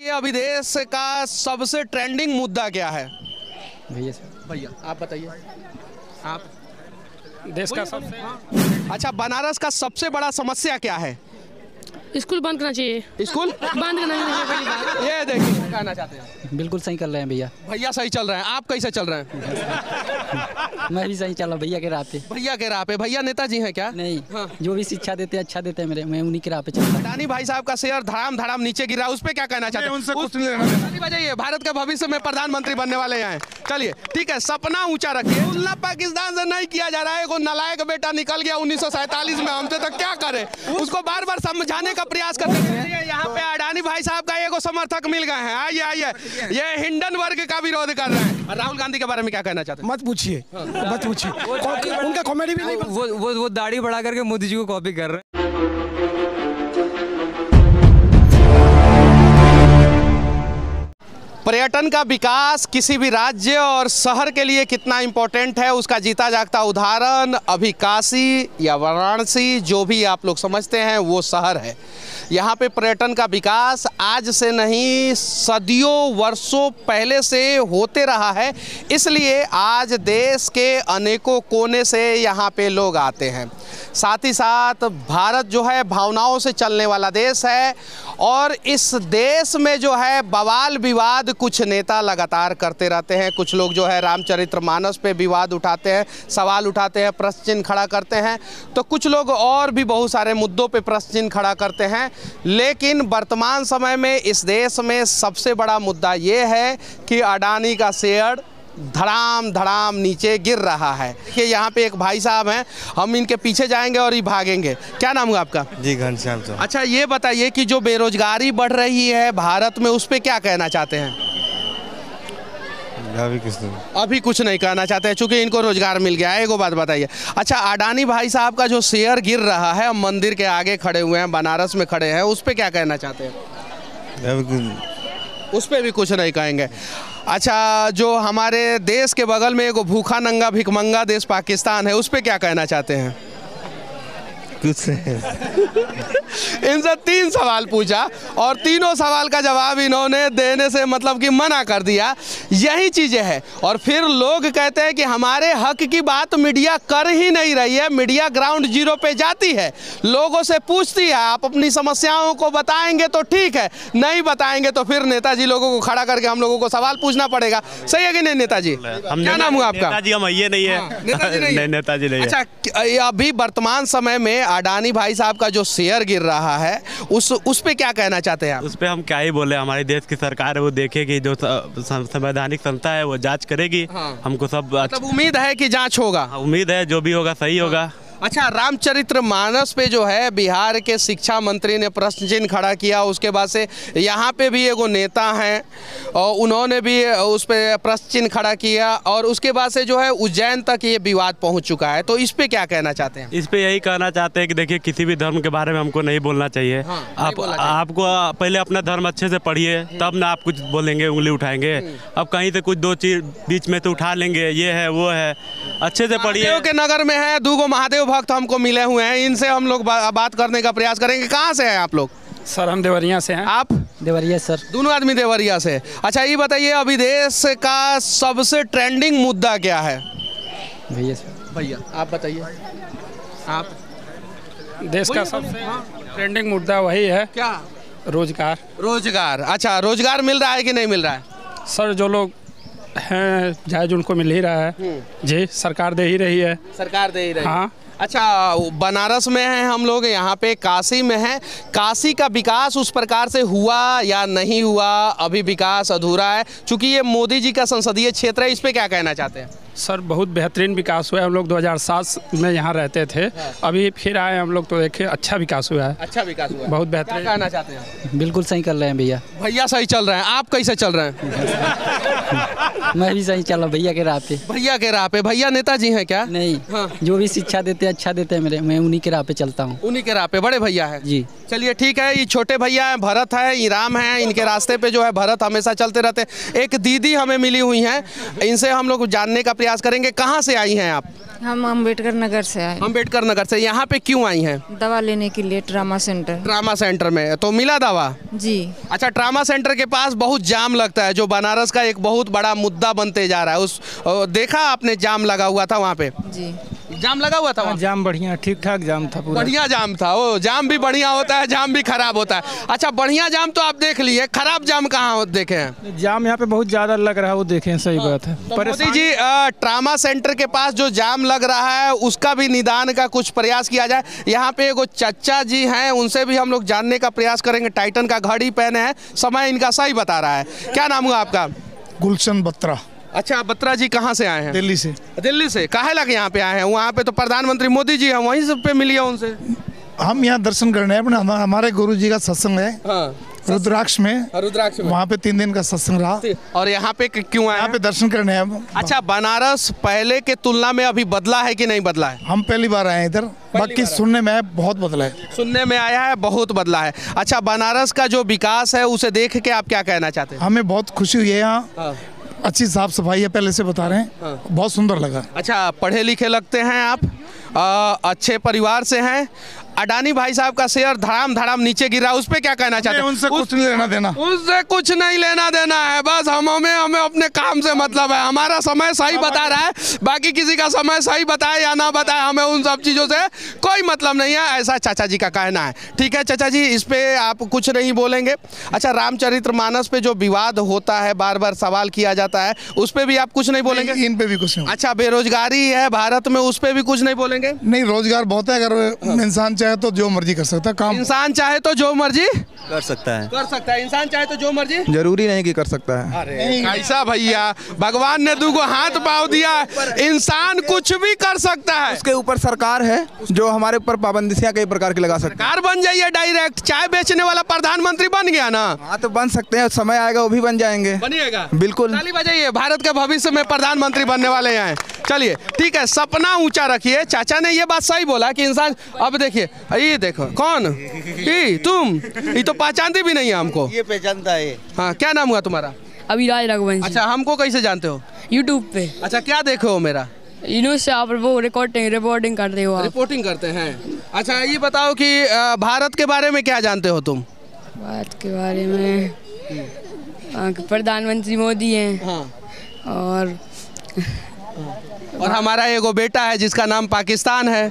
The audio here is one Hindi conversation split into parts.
ये अभी देश का सबसे ट्रेंडिंग मुद्दा क्या है? भैया आप बताइए। आप देश का सबसे अच्छा, बनारस का सबसे बड़ा समस्या क्या है? स्कूल बंद करना चाहिए। स्कूल बंद करना चाहिए पहली बात। ये देखिए क्या कहना चाहते हैं। बिल्कुल सही कर रहे हैं भैया। भैया सही चल रहे हैं, आप कैसे चल रहे हैं? मैं भी सही चल रहा हूँ भैया के राह पे। भैया के राह पे। भैया नेताजी हैं क्या? नहीं, हाँ। जो भी शिक्षा देते हैं अच्छा देते हैं मेरे, मैं उन्हीं के राह पे चल रहा हूँ। अडानी भाई साहब का शेयर धड़ाम धड़ाम नीचे गिरा, उस पे क्या कहना चाहते हैं? उनसे कुछ नहीं लेना देना। बताइए, भारत के भविष्य में प्रधानमंत्री बनने वाले हैं। चलिए ठीक है, सपना ऊंचा रखिए। तुलना पाकिस्तान से नहीं किया जा रहा है। कोई नालायक बेटा निकल गया 1947 में हमसे, तो क्या करे? उसको बार बार समझाने का प्रयास करते हैं। यहाँ पे अडानी भाई साहब का एक समर्थक मिल गए हैं। आइए आइए, ये हिंडनबर्ग का विरोध कर रहे हैं। राहुल गांधी के बारे में क्या कहना चाहते हैं? मत पूछिए, मत पूछिए। उनका कॉमेडी भी नहीं। वो दाढ़ी बढ़ा करके मोदी जी को कॉपी कर रहे हैं। पर्यटन का विकास किसी भी राज्य और शहर के लिए कितना इम्पोर्टेंट है, उसका जीता जागता उदाहरण अभी काशी या वाराणसी, जो भी आप लोग समझते हैं, वो शहर है। यहाँ पे पर्यटन का विकास आज से नहीं, सदियों वर्षों पहले से होते रहा है। इसलिए आज देश के अनेकों कोने से यहाँ पे लोग आते हैं। साथ ही साथ भारत जो है भावनाओं से चलने वाला देश है, और इस देश में जो है बवाल विवाद कुछ नेता लगातार करते रहते हैं। कुछ लोग जो है रामचरितमानस पे विवाद उठाते हैं, सवाल उठाते हैं, प्रश्न चिन्ह खड़ा करते हैं, तो कुछ लोग और भी बहुत सारे मुद्दों पे प्रश्न चिन्ह खड़ा करते हैं। लेकिन वर्तमान समय में इस देश में सबसे बड़ा मुद्दा ये है कि अडानी का शेयर धड़ाम धड़ाम नीचे गिर रहा है। देखिए यहाँ पे एक भाई साहब हैं, हम इनके पीछे जाएंगे और ये भागेंगे। क्या नाम है आपका? जी घनश्याम सर। अच्छा, ये बताइए कि जो बेरोजगारी बढ़ रही है भारत में, उस पे क्या कहना चाहते हैं? अभी कुछ नहीं कहना चाहते हैं, चूंकि इनको रोजगार मिल गया है। एगो बात बताइए, अच्छा अडानी भाई साहब का जो शेयर गिर रहा है, हम मंदिर के आगे खड़े हुए हैं, बनारस में खड़े हैं, उस पर क्या कहना चाहते हैं? उस पर भी कुछ नहीं कहेंगे। अच्छा, जो हमारे देश के बगल में एगो भूखा नंगा भिखमंगा देश पाकिस्तान है, उस पर क्या कहना चाहते हैं? कुछ इनसे 3 सवाल पूछा और तीनों सवाल का जवाब इन्होंने देने से मतलब कि मना कर दिया। यही चीज़ें हैं। और फिर लोग कहते हैं कि हमारे हक की बात मीडिया कर ही नहीं रही है। मीडिया ग्राउंड जीरो पे जाती है, लोगों से पूछती है, आप अपनी समस्याओं को बताएंगे तो ठीक है, नहीं बताएंगे तो फिर नेताजी लोगों को खड़ा करके हम लोगों को सवाल पूछना पड़ेगा। सही है कि नहीं नेताजी? क्या नाम हुआ आपका? नेताजी हम ये नहीं है। नेताजी नहीं। अच्छा, अभी वर्तमान समय में अडानी भाई साहब का जो शेयर गिर रहा है, उस पे क्या कहना चाहते हैं आप? उस पे हम क्या ही बोले। हमारे देश की सरकार है, वो देखेगी, जो संवैधानिक संस्था है वो जांच करेगी। हाँ। हमको सब मतलब उम्मीद है कि जांच होगा। उम्मीद है जो भी होगा सही होगा। अच्छा, रामचरितमानस पे जो है बिहार के शिक्षा मंत्री ने प्रश्न चिन्ह खड़ा किया, उसके बाद से यहाँ पे भी एगो नेता हैं और उन्होंने भी उस पर प्रश्न चिन्ह खड़ा किया, और उसके बाद से जो है उज्जैन तक ये विवाद पहुँच चुका है। तो इस पे क्या कहना चाहते हैं? इस पे यही कहना चाहते हैं कि देखिए, किसी भी धर्म के बारे में हमको नहीं बोलना चाहिए। आपको पहले अपना धर्म अच्छे से पढ़िए, तब ना आप कुछ बोलेंगे, उंगली उठाएंगे। अब कहीं से कुछ 2 चीज बीच में तो उठा लेंगे, ये है वो है। अच्छे से पढ़िए। के नगर में है 2 महादेव भक्त हमको मिले हुए हैं, इनसे हम लोग बात करने का प्रयास करेंगे। कहाँ से हैं आप लोग? सर हम देवरिया से हैं। आप? देवरिया सर। दोनों आदमी देवरिया से। अच्छा, ये बताइए अभी देश का सबसे ट्रेंडिंग मुद्दा क्या है? भैया आप बताइए। आप? देश का सबसे ट्रेंडिंग मुद्दा वही है। क्या? रोजगार। रोजगार। अच्छा, रोजगार मिल रहा है कि नहीं मिल रहा है? सर जो लोग हैं जायज उनको मिल ही रहा है जी, सरकार दे ही रही है। सरकार दे ही रही है। हाँ। अच्छा, बनारस में हैं हम लोग, यहाँ पे काशी में हैं। काशी का विकास उस प्रकार से हुआ या नहीं हुआ? अभी विकास अधूरा है, चूँकि ये मोदी जी का संसदीय क्षेत्र है। इस पे क्या कहना चाहते हैं? सर बहुत बेहतरीन विकास हुआ है। हम लोग 2007 में यहाँ रहते थे, अभी फिर आए हम लोग, तो देखिए अच्छा विकास हुआ है। अच्छा विकास हुआ है, बहुत बेहतरीन। क्या कहना चाहते हैं? बिल्कुल सही कर रहे हैं भैया। भैया सही चल रहे हैं, आप कैसे चल रहे हैं? मैं भी सही चल रहा हूँ भैया के राह पे। भैया के राह पे। भैया नेताजी हैं क्या? नहीं, जो भी शिक्षा देते हैं अच्छा देते हैं मेरे, मैं उन्हीं के राह पे चलता हूँ। उन्हीं के राह पे बड़े भैया हैं जी। चलिए ठीक है, ये छोटे भैया हैं, भरत है, ये राम है, इनके रास्ते पे जो है भरत हमेशा चलते रहते। एक दीदी हमें मिली हुई हैं, इनसे हम लोग जानने का प्रयास करेंगे। कहाँ से आई हैं आप? हम अम्बेडकर नगर से आए। अम्बेडकर नगर से। यहाँ पे क्यों आई हैं? दवा लेने के लिए ट्रामा सेंटर। ट्रामा सेंटर में तो मिला दवा? जी। अच्छा, ट्रामा सेंटर के पास बहुत जाम लगता है, जो बनारस का एक बहुत बड़ा मुद्दा बनते जा रहा है। देखा आपने जाम लगा हुआ था वहाँ पे? जी। जाम लगा हुआ था वहाँ? जाम बढ़िया ठीक ठाक जाम था पूरा। बढ़िया जाम था। वो जाम भी बढ़िया होता है, जाम भी खराब होता है। अच्छा, बढ़िया जाम तो आप देख लिए, खराब जाम कहाँ देखे हैं? जाम यहाँ पे बहुत ज़्यादा लग रहा है, वो देखें। सही बात है। तो मोदी जी, ट्रामा सेंटर के पास जो जाम लग रहा है उसका भी निदान का कुछ प्रयास किया जाए। यहाँ पे एगो चचा जी हैं, उनसे भी हम लोग जानने का प्रयास करेंगे। टाइटन का घड़ी पहने हैं, समय इनका सही बता रहा है। क्या नाम हुआ आपका? गुलशन बत्रा। अच्छा, बत्रा जी कहाँ से आए हैं? दिल्ली से। दिल्ली से काहे लगे यहाँ पे आए हैं? वहाँ पे तो प्रधानमंत्री मोदी जी हैं, वहीं सब पे मिलिए उनसे। हम यहाँ दर्शन करने हैं, हमारे गुरु जी का सत्संग है। हाँ, रुद्राक्ष में। रुद्राक्ष में वहाँ पे 3 दिन का सत्संग रहा। और यहाँ पे क्यों आए? यहाँ पे दर्शन करने हैं। अच्छा, बनारस पहले के तुलना में अभी बदला है कि नहीं बदला है? हम पहली बार आए हैं इधर, बाकी सुनने में आया बहुत बदला है। सुनने में आया है बहुत बदला है। अच्छा, बनारस का जो विकास है उसे देख के आप क्या कहना चाहते हैं? हमें बहुत खुशी हुई है यहाँ। अच्छी साफ सफाई है, पहले से बता रहे हैं। बहुत सुंदर लगा। अच्छा, पढ़े लिखे लगते हैं आप, अच्छे परिवार से हैं। अडानी भाई साहब का शेयर धड़ाम धड़ाम नीचे गिरा, उस पे क्या कहना चाहते हैं? उनसे कुछ नहीं लेना देना। उससे कुछ नहीं लेना देना है, बस हमें अपने काम से मतलब है। हमारा समय सही बता रहा है, बाकी किसी का समय सही बताए या ना बताए, हमें उन सब चीज़ों से कोई मतलब नहीं है, ऐसा चाचा जी का कहना है। ठीक है चाचा जी, इस पे आप कुछ नहीं बोलेंगे? अच्छा, रामचरितमानस पे जो विवाद होता है, बार बार सवाल किया जाता है, उस पे भी आप कुछ नहीं बोलेंगे? इन पे भी कुछ नहीं। अच्छा, बेरोजगारी है भारत में, उस पे भी कुछ नहीं बोलेंगे? नहीं, रोजगार बहुत है। अगर इंसान चाहे तो जो मर्जी कर सकता है काम। इंसान चाहे तो जो मर्जी कर सकता है। कर सकता है। इंसान चाहे तो जो मर्जी, जरूरी नहीं कि कर सकता है। अरे कैसा भैया, भगवान ने दूगो हाथ पाँव दिया, इंसान कुछ भी कर सकता है। उसके ऊपर सरकार है जो हमारे ऊपर पाबंदियां कई प्रकार की लगा सकती है। सरकार बन जाइए डायरेक्ट, चाय बेचने वाला प्रधानमंत्री बन गया ना। हाँ, तो बन सकते हैं, समय आएगा वो भी बन जाएंगे। बनिएगा बिल्कुल। ताली बजाइए, भारत के भविष्य में प्रधानमंत्री बनने वाले हैं। चलिए ठीक है, सपना ऊंचा रखिए। चाचा ने ये बात सही बोला कि इंसान, अब देखिए, ये देखो कौन, ये तुम, ये तो पहचानती भी नहीं है हमको। ये पहचानता है। हाँ, क्या नाम हुआ तुम्हारा? अभिराज रघुवंशी। अच्छा, हमको कैसे जानते हो? यूट्यूब पे। अच्छा, क्या देखे हो मेरा? न्यूज़ से आप वो रिपोर्टिंग करते हो आप। रिपोर्टिंग करते हैं। अच्छा, ये बताओ कि भारत के बारे में क्या जानते हो तुम? भारत के बारे में प्रधानमंत्री मोदी हैं। हाँ। और हमारा एगो बेटा है जिसका नाम पाकिस्तान है।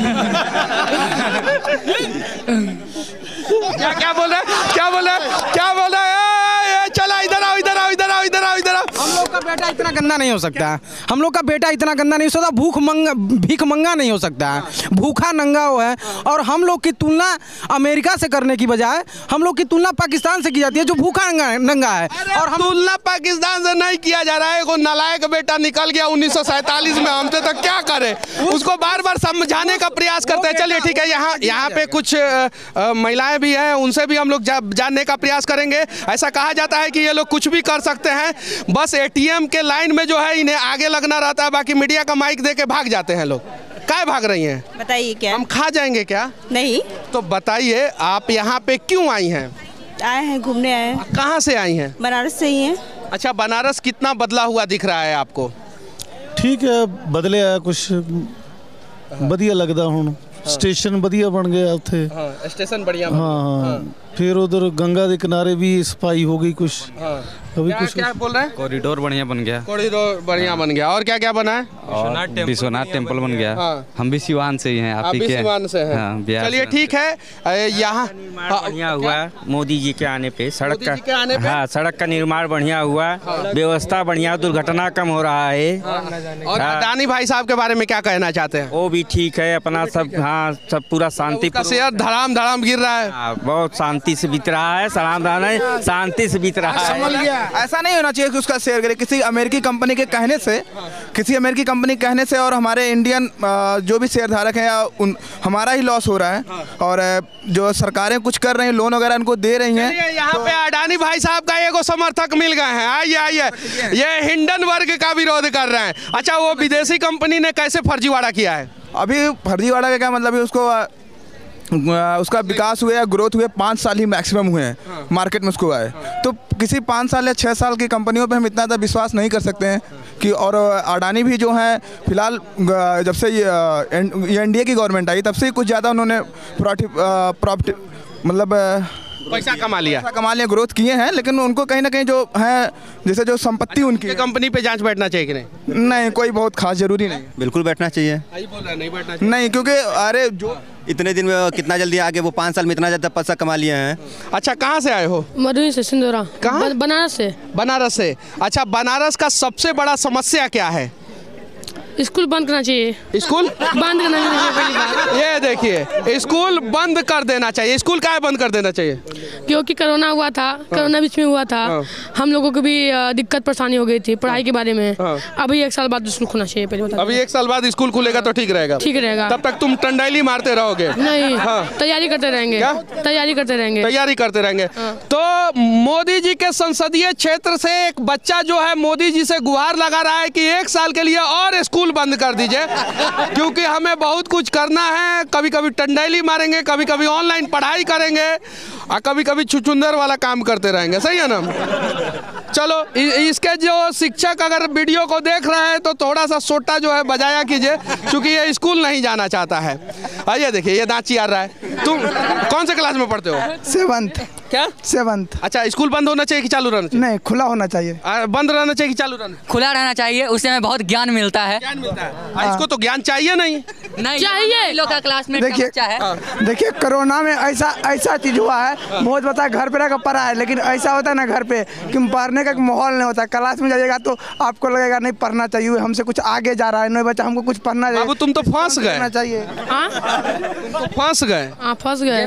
क्या बोल रहे? क्या बोल रहे? क्या बोल रहे? चला, इधर आओ, इधर आओ, इधर आओ, इधर आओ, इधर आओ। हम लोग का बेटा इतना गंदा नहीं हो सकता है। हम लोग का बेटा इतना गंदा नहीं हो सकता, भीख मंगा नहीं हो सकता है, भूखा नंगा हुआ है। और हम लोग की तुलना अमेरिका से करने की बजाय हम लोग की तुलना पाकिस्तान से की जाती है, जो भूखा नंगा है। और हम तुलना पाकिस्तान से नहीं किया जा रहा है। एगो नालायक बेटा निकल गया 1947 में हमसे, तो क्या करे? उसको बार बार समझाने का प्रयास करते हैं। चलिए ठीक है, यहाँ पे कुछ महिलाएं भी हैं, उनसे भी हम लोग जानने का प्रयास करेंगे। ऐसा कहा जाता है कि ये लोग कुछ भी कर सकते हैं, बस एटीएम के लाइन में जो है इन्हें आगे लगना रहता है, बाकी मीडिया का माइक दे के भाग जाते हैं लोग। क्या भाग रही हैं? बताइए क्या? हम खा जाएंगे क्या? नहीं। तो बताइए, आप यहाँ पे क्यों आई हैं? आए हैं, घूमने आए हैं। कहाँ से आई हैं? बनारस से ही हैं। अच्छा, बनारस कितना बदला हुआ दिख रहा है आपको? ठीक है, बदले आ कुछ बढ़िया लगता हूँ। स्टेशन बढ़िया बन गया उत्थे। हाँ, स्टेशन बढ़िया। हाँ, फिर उधर गंगा के किनारे भी सफाई हो गई कुछ। अभी कुछ क्या बोल रहे हैं? कॉरिडोर बढ़िया बन गया। कॉरिडोर बढ़िया बन गया। और क्या क्या बना है? विश्वनाथ टेम्पल बन गया। हम भी सिवान से ही हैं। आप ही सिवान से हैं। चलिए ठीक है, यहाँ बढ़िया हुआ मोदी जी के आने पे। सड़क का, हाँ, सड़क का निर्माण बढ़िया हुआ, व्यवस्था बढ़िया, दुर्घटना कम हो रहा है। और अडानी भाई साहब के बारे में क्या कहना चाहते हैं? वो भी ठीक है, अपना सब, हाँ, सब पूरा शांति, शेयर धड़ाम धड़ाम गिर रहा है। बहुत शांति से बीत रहा है, सलाम रहना, शांति से बीत रहा है। ऐसा नहीं होना चाहिए कि उसका शेयर करे किसी अमेरिकी कंपनी के कहने से, किसी अमेरिकी कंपनी कहने से, और हमारे इंडियन जो भी शेयर धारक हैं हमारा ही लॉस हो रहा है। और जो सरकारें कुछ कर रही हैं, लोन वगैरह उनको दे रही हैं। यहाँ पे अडानी भाई साहब का एगो समर्थक मिल गए हैं। आइए आइए, ये हिंडनबर्ग का विरोध कर रहे हैं। अच्छा, वो विदेशी कंपनी ने कैसे फर्जीवाड़ा किया है? अभी फर्जीवाड़ा का क्या मतलब है? उसको उसका विकास हुआ है, ग्रोथ हुए 5 साल ही मैक्सिमम हुए हैं मार्केट में उसको आए। तो किसी 5 साल या 6 साल की कंपनियों पे हम इतना ज़्यादा विश्वास नहीं कर सकते हैं कि। और अडानी भी जो है फिलहाल जब से ये एनडीए की गवर्नमेंट आई तब से कुछ ज़्यादा उन्होंने प्रॉफिट मतलब पैसा कमा लिया, ग्रोथ किए हैं, लेकिन उनको कहीं ना कहीं जो है जैसे जो संपत्ति उनकी कंपनी पे जांच बैठना चाहिए कि नहीं? नहीं, कोई बहुत खास जरूरी नहीं। बिल्कुल बैठना चाहिए। नहीं बैठना चाहिए। नहीं, क्योंकि अरे जो इतने दिन में कितना जल्दी आगे वो 5 साल में इतना ज़्यादा पैसा कमा लिए हैं। अच्छा, कहाँ से आए हो? मधुबनी से, सिंदूरा। कहाँ? बनारस से। बनारस से। अच्छा, बनारस का सबसे बड़ा समस्या क्या है? स्कूल बंद करना चाहिए। स्कूल बंद करना चाहिए पहली बात। ये देखिए, स्कूल बंद कर देना चाहिए। स्कूल काहे बंद कर देना चाहिए? क्योंकि कोरोना हुआ था, कोरोना बीच में हुआ था, हम लोगों को भी दिक्कत परेशानी हो गई थी पढ़ाई के बारे में। अभी 1 साल बाद स्कूल खुलना चाहिए पहले बता। अभी 1 साल बाद स्कूल खुलेगा तो ठीक रहेगा? ठीक रहेगा। तब तक तुम टंडाइली मारते रहोगे? नहीं, तैयारी करते रहेंगे। तैयारी करते रहेंगे। तो मोदी जी के संसदीय क्षेत्र से एक बच्चा जो है मोदी जी से गुहार लगा रहा है कि 1 साल के लिए और स्कूल बंद कर दीजिए, क्योंकि हमें बहुत कुछ करना है। कभी कभी टंडाइली मारेंगे, कभी कभी ऑनलाइन पढ़ाई करेंगे और कभी कभी छुछुंदर वाला काम करते रहेंगे। सही है ना? चलो, इसके जो शिक्षक अगर वीडियो को देख रहे हैं तो थोड़ा सा सोटा जो है बजाया कीजिए, क्योंकि ये स्कूल नहीं जाना चाहता है। आइए देखिए, ये दांची आ रहा है। तुम कौन से क्लास में पढ़ते हो? 7th। क्या? 7th। अच्छा, स्कूल बंद होना चाहिए कि चालू रहना चाहिए? नहीं, खुला होना चाहिए। बंद रहना चाहिए कि चालू रहना? खुला रहना चाहिए, उससे हमें बहुत ज्ञान मिलता है। ज्ञान मिलता है। इसको तो ज्ञान चाहिए नहीं चाहिए। लोग का क्लासमेट देखिए कोरोना में ऐसा चीज हुआ है, बहुत बता घर पे रह पढ़ा है, लेकिन ऐसा होता है ना घर पे कि पढ़ने का माहौल नहीं होता। क्लास में जाइएगा तो आपको लगेगा नहीं पढ़ना चाहिए, हमसे कुछ आगे जा रहा है, नहीं बच्चा हमको कुछ पढ़ना चाहिए। बाबू, तुम तो फंस गए। चाहिए फंस गए। फंस गए।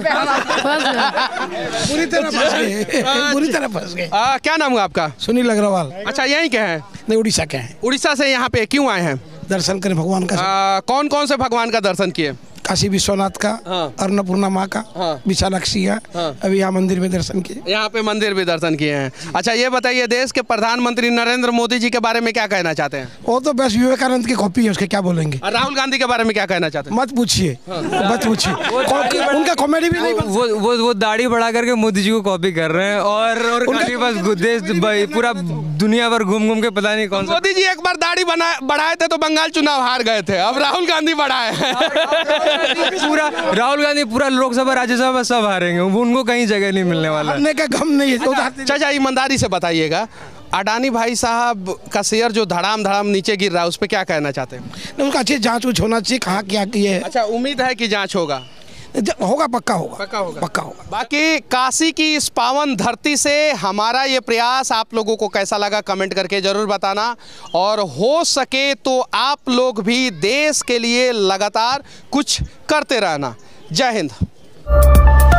पूरी तरह फंस गए। क्या नाम है आपका? सुनील अग्रवाल। अच्छा, यहीं के हैं? नहीं, उड़ीसा के हैं। उड़ीसा से यहाँ पे क्यों आए हैं? दर्शन करें भगवान का। कौन कौन से भगवान का दर्शन किए? काशी विश्वनाथ का, अन्नपूर्णा माँ का, विशालाक्षी का। अभी यहाँ मंदिर में दर्शन किए। यहाँ पे मंदिर भी दर्शन किए हैं। अच्छा, ये बताइए, देश के प्रधानमंत्री नरेंद्र मोदी जी के बारे में क्या कहना चाहते हैं? वो तो बस विवेकानंद की कॉपी है, उसके क्या बोलेंगे। राहुल गांधी के बारे में क्या कहना चाहते हैं? मत पूछिए, मत पूछिए। उनका कॉमेडी भी नहीं। वो दाढ़ी बढ़ा करके मोदी जी को कॉपी कर रहे हैं और उनके पास देश पूरा दुनिया भर घूम के पता नहीं कौन सा। मोदी जी एक बार दाढ़ी बढ़ाए थे तो बंगाल चुनाव हार गए थे। अब राहुल गांधी बढ़ाए पूरा राहुल गांधी पूरा लोकसभा राज्यसभा सब हारेंगे, उनको कहीं जगह नहीं मिलने वाला। हारने का गम नहीं है। चाचा, ईमानदारी से बताइएगा, अडानी भाई साहब का शेयर जो धड़ाम नीचे गिर रहा है, उस पर क्या कहना चाहते हैं? उनका अच्छी जांच होना चाहिए, कहाँ क्या किए। अच्छा, उम्मीद है कि जांच होगा? पक्का होगा। बाकी काशी की इस पावन धरती से हमारा ये प्रयास आप लोगों को कैसा लगा कमेंट करके ज़रूर बताना, और हो सके तो आप लोग भी देश के लिए लगातार कुछ करते रहना। जय हिंद।